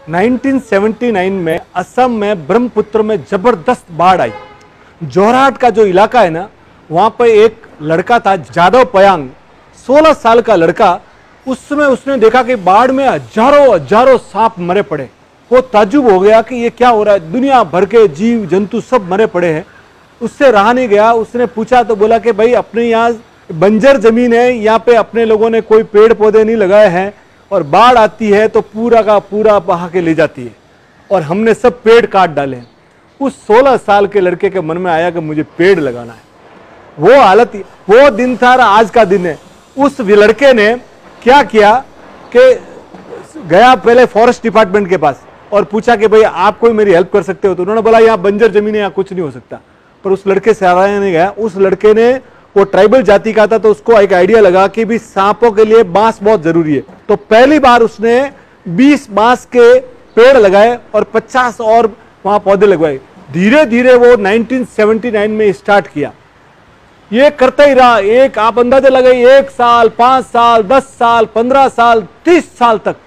1979 में असम में ब्रह्मपुत्र में जबरदस्त बाढ़ आई। जोरहाट का जो इलाका है ना, वहां पर एक लड़का था जादव पयांग, 16 साल का लड़का। उस समय उसने देखा कि बाढ़ में हजारों हजारों सांप मरे पड़े। वो ताज्जुब हो गया कि ये क्या हो रहा है, दुनिया भर के जीव जंतु सब मरे पड़े हैं। उससे रहा नहीं गया, उसने पूछा तो बोला कि भाई अपने यहाँ बंजर जमीन है, यहाँ पे अपने लोगों ने कोई पेड़ पौधे नहीं लगाए हैं और बाढ़ आती है तो पूरा का पूरा बहा के ले जाती है और हमने सब पेड़ काट डाले हैं। उस 16 साल के लड़के के मन में आया कि मुझे पेड़ लगाना है। वो हालत, वो दिन था, आज का दिन है। उस लड़के ने क्या किया कि गया पहले फॉरेस्ट डिपार्टमेंट के पास और पूछा कि भाई आप कोई मेरी हेल्प कर सकते हो। तो उन्होंने बोला यहाँ बंजर जमीन है, यहाँ कुछ नहीं हो सकता। पर उस लड़के से सराहना नहीं गया। उस लड़के ने, वो ट्राइबल जाति का था, तो उसको एक आइडिया लगा कि भी सांपों के लिए बांस बहुत जरूरी है। तो पहली बार उसने 20 बांस के पेड़ लगाए और 50 और वहां पौधे लगवाए। धीरे धीरे वो 1979 में स्टार्ट किया। ये करता ही रहा। एक आप अंदाजा लगाइए, 1 साल, 5 साल, 10 साल, 15 साल, 30 साल तक,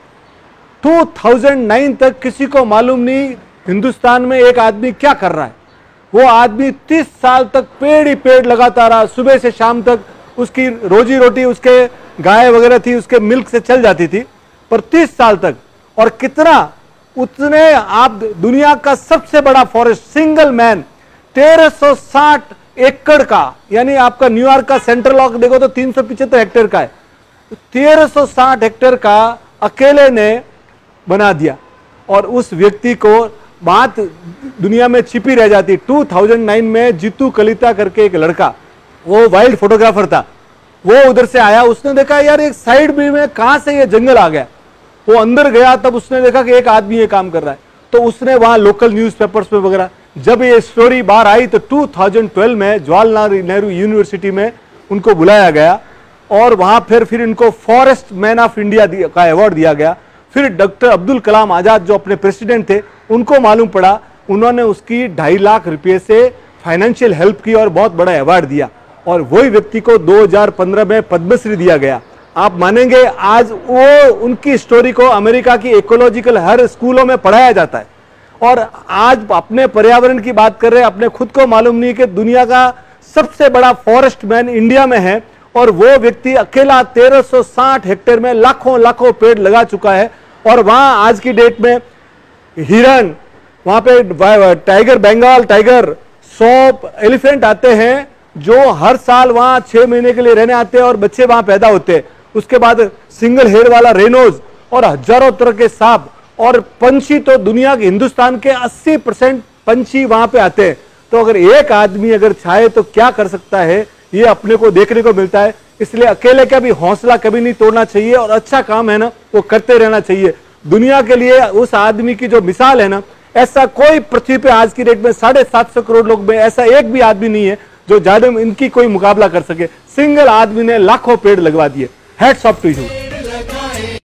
2009 तक किसी को मालूम नहीं हिंदुस्तान में एक आदमी क्या कर रहा है। वो आदमी 30 साल तक पेड़ ही पेड़ लगाता रहा। सुबह से शाम तक उसकी रोजी रोटी, उसके गाय वगैरह थी, उसके मिल्क से चल जाती थी, पर 30 साल तक। और कितना, उतने आप दुनिया का सबसे बड़ा फॉरेस्ट, सिंगल मैन, 1360 एकड़ का, यानी आपका न्यूयॉर्क का सेंट्रल लॉक देखो तो 375 हेक्टेयर का है, 1360 हेक्टेयर का अकेले ने बना दिया। और उस व्यक्ति को बात दुनिया में छिपी रह जाती। 2009 में जीतू कलिता करके एक लड़का, वो वाइल्ड फोटोग्राफर था, वो उधर से आया। उसने देखा यार एक साइड में कहां से ये जंगल आ गया। वो अंदर गया, तब उसने देखा कि एक आदमी ये काम कर रहा है। तो उसने वहां लोकल न्यूज़पेपर्स पे वगैरह, जब ये स्टोरी बाहर आई तो 2012 में जवाहरलाल नेहरू यूनिवर्सिटी में उनको बुलाया गया और वहां फिर इनको फॉरेस्ट मैन ऑफ इंडिया का अवार्ड दिया गया। फिर डॉक्टर अब्दुल कलाम आजाद जो अपने प्रेसिडेंट थे, उनको मालूम पड़ा, उन्होंने उसकी 2.5 लाख रुपए से फाइनेंशियल हेल्प की और बहुत बड़ा अवार्ड दिया। और वही व्यक्ति को 2015 में पद्मश्री दिया गया। आप मानेंगे, आज वो उनकी स्टोरी को अमेरिका की इकोलॉजिकल हर स्कूलों में पढ़ाया जाता है। और आज अपने पर्यावरण की बात कर रहे हैं, अपने खुद को मालूम नहीं कि दुनिया का सबसे बड़ा फॉरेस्ट मैन इंडिया में है और वो व्यक्ति अकेला 1360 हेक्टेयर में लाखों लाखों पेड़ लगा चुका है। और वहां आज की डेट में हिरन, वहां पे टाइगर, बंगाल टाइगर, सौंप, एलिफेंट आते हैं जो हर साल वहां 6 महीने के लिए रहने आते हैं और बच्चे वहां पैदा होते हैं। उसके बाद सिंगल हेयर वाला रेनोज और हजारों तरह के सांप और पंछी। तो दुनिया के, हिंदुस्तान के 80% पंछी वहां पे आते हैं। तो अगर एक आदमी अगर चाहे तो क्या कर सकता है, ये अपने को देखने को मिलता है। इसलिए अकेले का भी हौसला कभी नहीं तोड़ना चाहिए और अच्छा काम है ना वो करते रहना चाहिए। दुनिया के लिए उस आदमी की जो मिसाल है ना, ऐसा कोई पृथ्वी पे आज की डेट में 750 करोड़ लोग में ऐसा एक भी आदमी नहीं है जो ज्यादा इनकी कोई मुकाबला कर सके। सिंगल आदमी ने लाखों पेड़ लगवा दिए। Hats off to you.